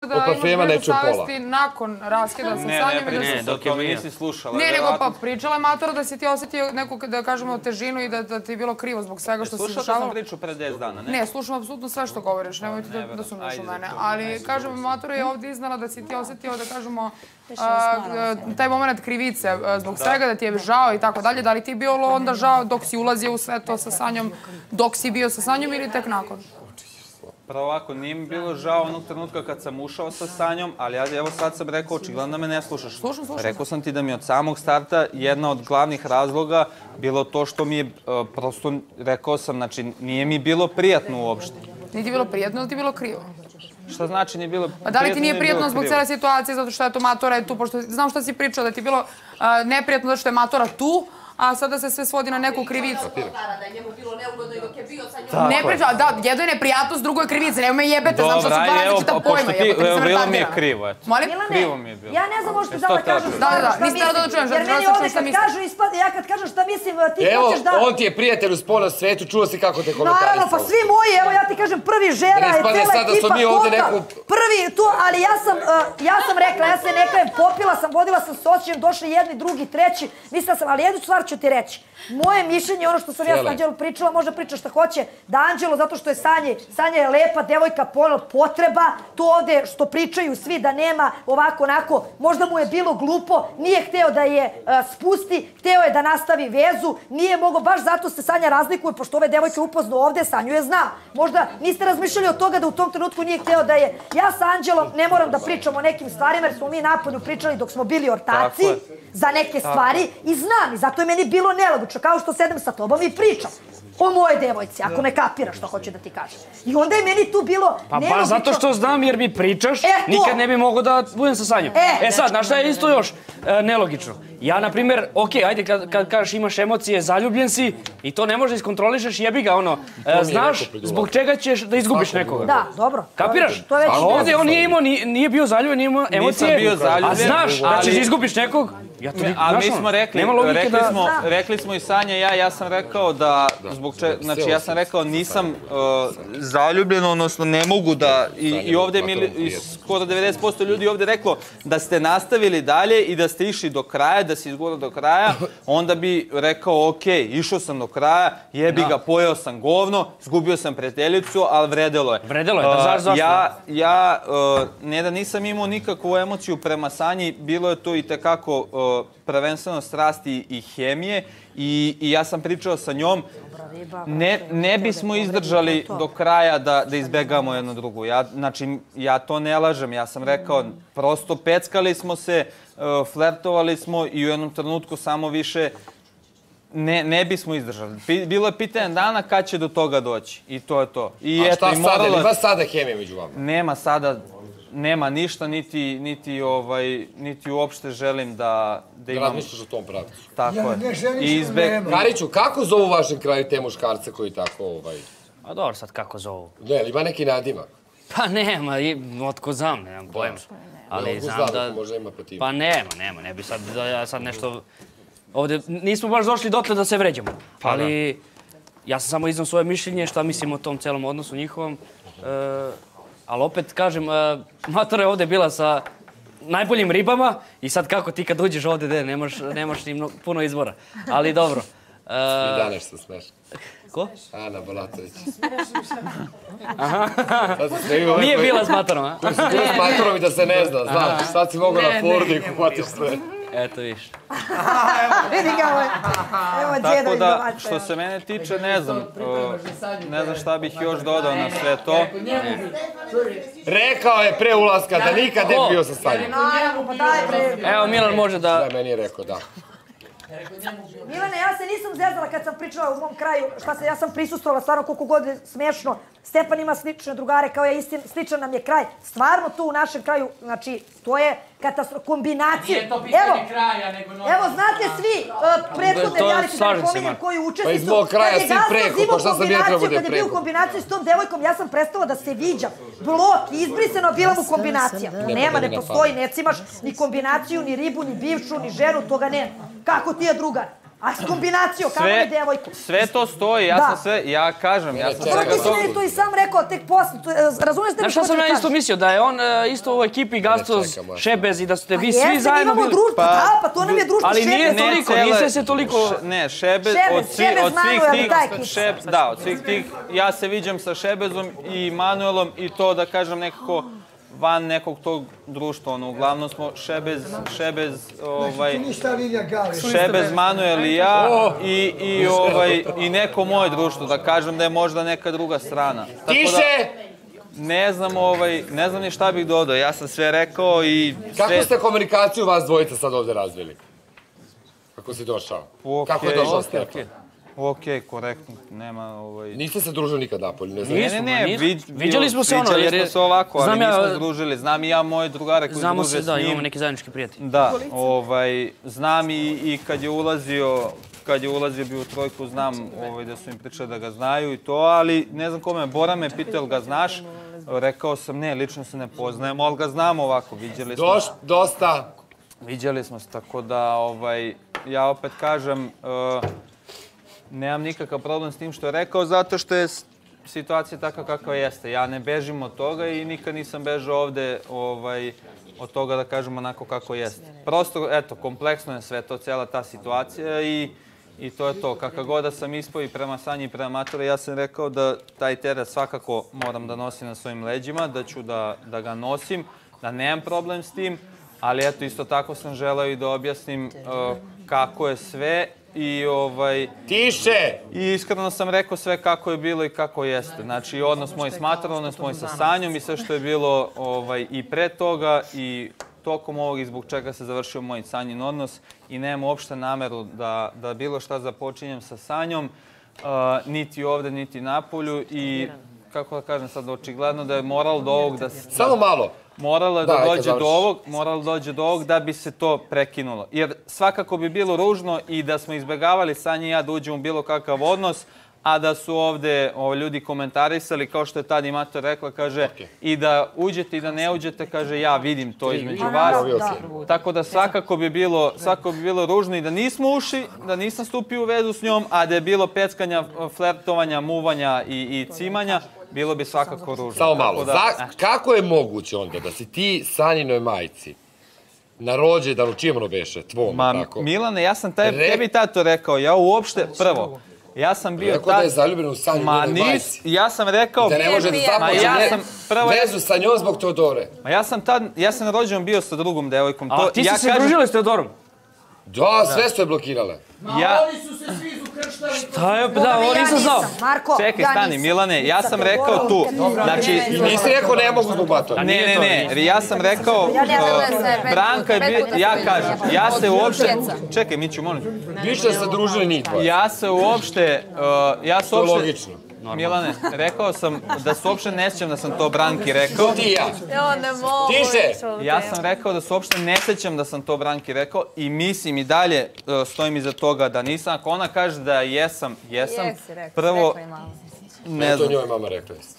da imaš grešku savesti nakon raskida sa sanjem. Ne, dok je mi nisi slušala. Ne, nego pa pričala je matora da si ti osetio neku, da kažemo, težinu i da ti je bilo krivo zbog svega što se dešavalo. Slušao sam priču pre 10 dana, ne? Ne, slušam apsolutno sve što govoriš, nemojte da sumnjaš u mene. Ali, kažem, matora je ovdje iznala da si ti osetio, da kažemo, taj moment krivice zbog svega, da ti je žao i tako dalje. Da li ti je bilo onda žao dok si ulazio u sve to sa Sanjom, dok si bio sa Sanjom ili tek nakon? Prvo ovako, nije mi bilo žao onog trenutka kad sam ušao sa Sanjom, ali ja evo sad sam rekao, očigledno da me ne slušaš. Slušam. Rekao sam ti da mi od samog starta jedna od glavnih razloga bilo to što mi je, prosto rekao sam, znači nije mi bilo prijatno uopšte. Nije ti bilo prijatno ili ti bilo krivo? Šta znači nije bilo prijatno? Pa da li ti nije prijatno zbog cijele situacije, zato što je to matora je tu, pošto znam što si pričao, da ti je bilo neprijatno zato što je matora tu, a sada se sve svodi na neku krivicu. Da je njemu bilo neugodno i dok je bio sa njom. Ne priča, da, jedno je neprijatnost, drugo je krivica, nema me jebete, znam što su dva različita pojma, jebate, nisam bilo mi je retardirana. krivo, eto. Molim? Krivo mi je bilo. Ja ne znam možete da kažem Da, nisi tada da čujem, jer meni ovdje kad kažu ispadne, ja kad kažem šta mislim, ti hoćeš da... Evo, on ti je prijatelj u spolnom svetu, čuo si kako te komentarisao. Naravno, pa svi moji, evo ja ti kažem, prvi žena je cijela ekipa total. Prvi tu, ali ja sam rekla, ja se ne krajem, popila sam, vodila sam se osjećajem, došli jedni, drugi, treći, mislila sam, ali jednu stvar ću ti reći. Moje mišljenje, ono što sam ja s Anđelom pričala, možda priča šta hoće, da Anđelo, zato što je Sanja je lepa devojka, potreba, to ovdje što pričaju svi da nema ovako, onako, možda mu je bilo glupo, nije hteo da je spusti, hteo je da nastavi vezu, nije mogao, baš zato se Sanja razlikuje, pošto ove devojke upoznao ovdje, Sanju je zna. Možda niste razmišljali od toga da u tom trenutku nije hteo da je... Ja sa Anđelom ne moram da pričam o nekim stvarima, jer smo mi napolju pričali dok smo bili ortaci za neke stvari i znam, i zato je meni bilo nelogično, kao što sedem sa tobom i pričam o moje devojci, ako me kapiraš što hoće da ti kažem. I onda je meni tu bilo nelogično. Pa zato što znam jer mi pričaš, nikad ne bi mogao da budem sa Sanjom. Sad, znaš šta je isto još nelogično? Ja, na primjer, okej, ajde kad kažeš imaš emocije, zaljubljen si i to ne možeš da iskontrolišeš, jebi ga, ono, znaš zbog čega ćeš da izgubiš nekoga. Da, dobro. Kapiraš? A ovdje on nije bio zaljubljen, nije imao emocije, a znaš da ćeš izgubiš nekog. Ali mi smo rekli smo i Sanja i ja sam rekao da, znači ja sam rekao nisam zaljubljen, odnosno ne mogu da, i ovdje mi skoro 90% ljudi ovdje reklo da ste nastavili dalje i da ste išli do kraja, da si izgurao do kraja, onda bi rekao ok, išao sam do kraja, jebi ga, pojeo sam govno, zgubio sam prijateljicu, ali vredelo je. Vredelo je, da zašto? Ja, ne da nisam imao nikakvu emociju prema Sanji, bilo je to i tekako prvenstveno strasti i hemije i ja sam pričao sa njom, ne bismo izdržali do kraja da izbegamo jedno drugo. Znači, ja to ne lažem, ja sam rekao, prosto peckali smo se, flertovali smo i u jednom trenutku samo više ne bismo izdržali. Bilo je pitanje dana kad će do toga doći i to je to. A šta sada? Ima sada hemije među vama? Nema sada. Nema ništa, niti uopšte želim da imam... Da razmišljaš o tom pravcu. Tako je. Kariću, kako zovu u vašem kraju te muškarce koji tako... A dobro, sad kako zovu? Ne, ali ima neki nadimak? Pa nema, otko znam, nemam pojma. Ali znam da... Možda ima protiv. Pa nema, ne bi sad nešto... Ovdje nismo baš došli dotle da se vređamo. Ali ja sam samo iznao svoje mišljenje, šta mislim o tom celom odnosu njihovom. Ali opet, kažem, matora je ovdje bila sa najboljim ribama i sad kako ti kad uđeš ovdje, nemaš ni puno izbora. Ali dobro. I danas se smeš. Ko? Ana Balatović. Nije bila s matorom, a? Tu si bila s matorom i da se ne zna, znaš. Sad si mogao na Fordu i kupatiš sve. Eto viš. Vidi ga ovo. Evo djeda iz domaća. Što se mene tiče, ne znam šta bih još dodao na sve to. Rekao je pre ulaska da nikad ne bi bio sa Sanjom. Evo Milan može da... Da, meni je rekao, da. Milane, ja se nisam zezala kad sam pričala u mom kraju, ja sam prisustovala stvarno koliko god je smiješno. Stepan ima slične drugare, kao ja, sličan nam je kraj. Stvarno tu u našem kraju, znači, to je kombinacija. Nije to pitanje kraja, nego normalno. Evo, znate svi prethodne reality, da ne pominjem koji učesnicu. Pa iz mog kraja svi preko, pa šta sam ja treba bude preko? Kad je bio u kombinaciji s tom devojkom, ja sam prestala da se viđam. Blok, izbrisano, bila mu kombinacija. Nema, ne postoji, ne cimaš ni kombinaciju, ni ribu, ni bivšu, ni ženu, toga nema. Kako ti je drugar? A s kombinacijom, kako li devojku? Sve to stoji, ja kažem, ja sam svega toga. Ti si meni to i sam rekao, tek posle, razumiješ da mi znaš šta sam ja isto mislio, da je on isto u ekipi Gastos, Šebez i da ste vi svi zajedno bili... Pa to nam je društvo Ali Šebez. nije toliko, niste se toliko... Ne, Šebez, od svih tih, ja se viđam sa Šebezom i Manuelom i to da kažem nekako van nekog tog društva, uglavnom smo Šebez, Manuel i ja i neko moje društvo, da kažem da je možda neka druga strana. Tiše! Ne znam ni šta bih dodao, ja sam sve rekao i... Kako ste komunikaciju vas dvojica sad ovdje razvili? Kako si došao? Kako je došao Stefan? Okej, korektno, nema... Niste se družili nikad napolje, ne znam? Ne, viđali smo se ono, jer Viđali smo se ovako, ali nismo združili. Znam i ja moje drugare koji znamo druže se, s da, njim. imamo neki zajednički prijatelj. Da, znam i kad je ulazio bio u trojku, znam da su im pričali da ga znaju i to, ali ne znam kome, Bora me pitao, jel ga znaš? Rekao sam, ne, lično se ne poznajemo, ali ga znam ovako, viđali smo. Dosta. Viđali smo se, tako da, ja opet kažem, nemam nikakav problem s tim što je rekao, zato što je situacija takva kakva jeste. Ja ne bežim od toga i nikad nisam bežao ovde od toga da kažem onako kako jeste. Prosto, eto, kompleksno je sve to, cijela ta situacija i to je to. Kakav god da sam ispao i prema Sanji i prema Maturi, ja sam rekao da taj teret svakako moram da nosim na svojim leđima, da ću da ga nosim, da nemam problem s tim, ali eto, isto tako sam želeo i da objasnim kako je sve i Tiše! I iskreno sam rekao sve kako je bilo i kako jeste. Znači, odnos moj s Maturom, odnos moj sa Sanjom i sve što je bilo i pre toga i tokom ovog i zbog čega se završio moj Sanjin odnos i nemam uopšte nameru da bilo šta započinjem sa Sanjom, niti ovde, niti napolju i kako da kažem sad, očigledno da je moral do ovog da... Samo malo. Moralo da dođe do ovog da bi se to prekinulo. Jer svakako bi bilo ružno i da smo izbjegavali Sanja i ja da uđemo u bilo kakav odnos, a da su ovde ljudi komentarisali, kao što je tad i Mato rekla, kaže, i da uđete i da ne uđete, kaže, ja vidim to između vas. Tako da svakako bi bilo ružno i da nismo ušli, da nisam stupio u vezu s njom, a da je bilo peckanja, flertovanja, muvanja i cimanja, bilo bi svakako ružno. Samo malo, kako je moguće onda da si ti Sanjinoj majci na rođendanu, čijem ono beše, tvom, tako? Milane, ja sam tebi tad to rekao, ja uopšte, prvo, ja sam bio tad... Rekao da je zaljubljen u Sanjinoj majci. Ja sam rekao... Da ne može da započne vezu sa njom zbog Teodore. Ja sam na rođendan bio sa drugom devojkom. A ti si se družila s Teodorom? Da, sve su je blokirale. Oni su se svi ukrštali. Šta je? Da, ovo nisam znao. Čekaj, stani, Milane, ja sam rekao tu. Znači... Nisi rekao ne mogu zbog Matora. Ne, ja sam rekao... Branka je bila... Ja kažem, ja se uopšte... Čekaj, Miću, molim. Više se družili njih dvoje. Ja se uopšte... To je logično. Milane, rekao sam da se uopšte ne sjećam da sam to Branki rekao. Ti i ja. Tiše! Ja sam rekao da se uopšte ne sjećam da sam to Branki rekao i mislim i dalje stojim iza toga da nisam. Ako ona kaže da jesam. Prvo, ne znam. To njoj mama rekla jeste.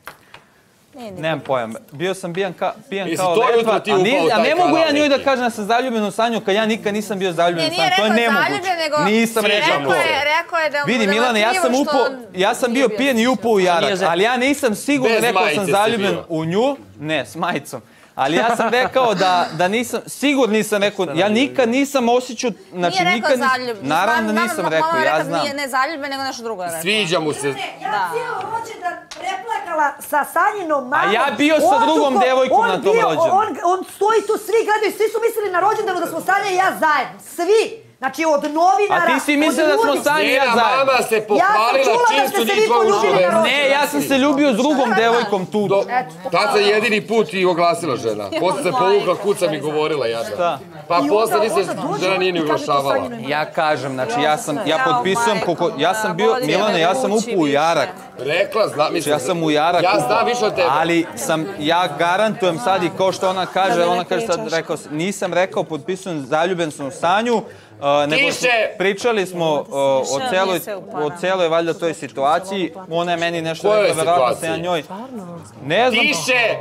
Nemam pojam. Bio sam pijan kao letva, a ne mogu ja njoj da kažem da sam zaljubljen u Sanju kad ja nikad nisam bio zaljubljen u Sanju. To je nemoguće. Nisam rekao to. Vidi Milane, ja sam bio pijan i upao u jarak, ali ja nisam sigurno rekao da sam zaljubljen u nju. Ne, s majicom. Ali ja sam rekao da nisam, sigurno nisam rekao, ja nikad nisam osjećao, znači nikad nisam... Naravno da nisam rekao, ja znam. Ne zaljubljen, nego nešto drugo rekao. Sviđa mu se. Ja cijelo rođendan preplakala sa Sanjinom mamom. A ja bio sa drugom devojkom na tom rođendanu. On stoji tu, svi gledaju, svi su mislili na rođendanu da smo Sanja i ja zajedno. Svi! Znači od novinara, a ti si mislio da smo Sanja i ja zajedno? Mama se pohvalila čim su njih dvoje ušle. Ne, ja sam se ljubio s drugom devojkom tu. Tad se jedini put i oglasila žena. Posle se povukla, kuca mi govorila jadna. Pa posle nisi žena nije ni oglašavala. Ja kažem, znači ja potpisujem, ja sam bio, Milane, ja sam upao u jarak. Rekla, znam, mislim. Ja sam u jarak upao. Ja znam više od tebe. Ali ja garantujem sad i kao što ona kaže sad, nisam rekao, potpisujem, zaljubljen sam u Sanju. Pričali smo o celoj valjda toj situaciji. Ona je meni nešto rekla, verovatno sam ja njoj. Ne znam. Tiše!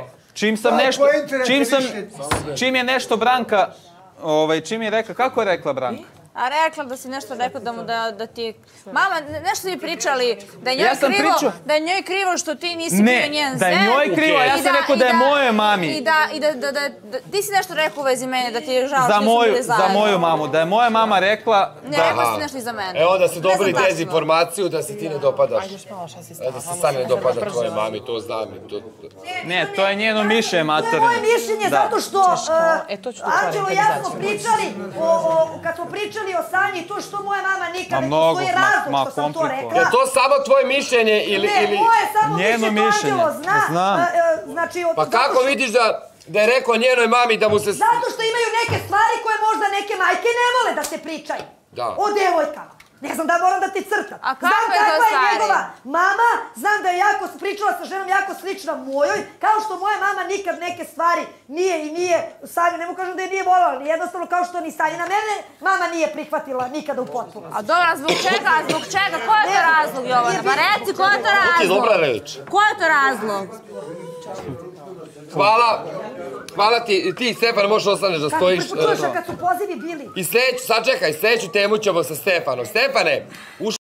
Čim je nešto Branka, čim je rekla, kako je rekla Branka? A rekla da si nešto rekao da ti... Mama, nešto si mi pričali, da je njoj krivo što ti nisi bio njen zet. Ne, da je njoj krivo, ja sam rekao da je moje mami. I da ti si nešto rekao u vezi mene, da ti je žao što nismo bili zajedno. Za moju mamu, da je moja mama rekla... Ne, rekla si nešto i za mene. Evo da ste dobili dezinformaciju da se ti ne dopadaš. Da se sad ne dopada tvojoj mami, to znam. Ne, to je njeno mišljenje, materine. To je moje mišljenje zato što Anđelo i ja smo pričali, kad smo pričali o Sanji, to što moja mama nikad ne postoji razlog što sam to rekla. Je to samo tvoje mišljenje ili... Ne, moje samo mišljenje, to Anđelo zna. Pa kako vidiš da je rekao njenoj mami da mu se... Zato što imaju neke stvari koje možda neke majke ne vole da se pričaju. O devojkama. Ne znam da moram da ti crtam. A kako je to stvari? Njegova mama, znam da je jako pričala sa ženom jako slična mojoj, kao što moja mama nikad neke stvari nije, Sanju ne mu kažem da je nije voljela, ali jednostavno kao što ni Sanjina mene, mama nije prihvatila nikada u potpunosti. A dobro, zbog čega? Ko je to razlog, Jovana? Pa reci, ko je to razlog? To ti je dobra reč. Ko je to razlog? Hvala ti, Stefan, možeš ostaneš da stojiš. Kako kad su pozivi bili? I sačekaj, sljedeću temu ćemo sa Stefanom. Stefane,